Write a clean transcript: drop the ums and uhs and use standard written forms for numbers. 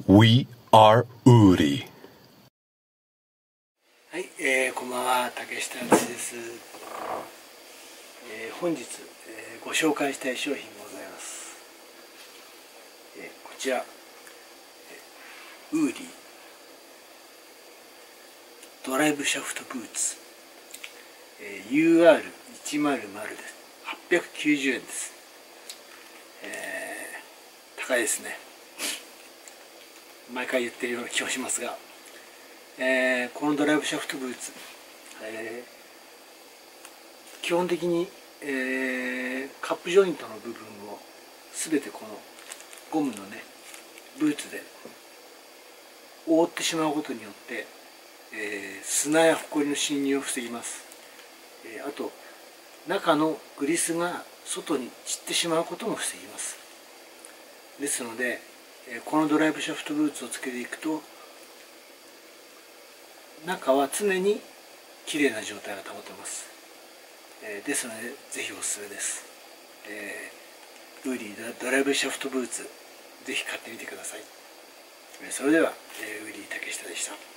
We are Uri。 はい、こんばんは、竹下敦です。本日、ご紹介したい商品がございます。こちら、ウーリードライブシャフトブーツ、UR100 です。890円です。高いですね。毎回言ってるような気がしますが、このドライブシャフトブーツ、基本的に、カップジョイントの部分を全てこのゴムのねブーツで覆ってしまうことによって、砂やホコリの侵入を防ぎます。あと中のグリスが外に散ってしまうことも防ぎます。ですのでこのドライブシャフトブーツをつけていくと中は常にきれいな状態が保てます。ですのでぜひおすすめです。ウーリードライブシャフトブーツぜひ買ってみてください。それではウーリー竹下でした。